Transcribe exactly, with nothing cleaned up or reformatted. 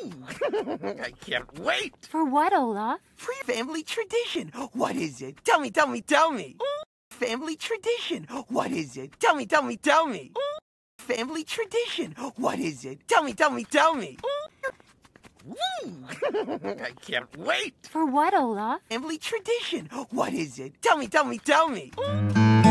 I can't wait. For what, Olaf? Free family tradition. What is it? Tell me, tell me, tell me. Family tradition. What is it? Tell me, tell me, tell me. Family tradition. What is it? Tell me, tell me, tell me. I can't wait. For what, Olaf? Family tradition. What is it? Tell me, tell me, tell me.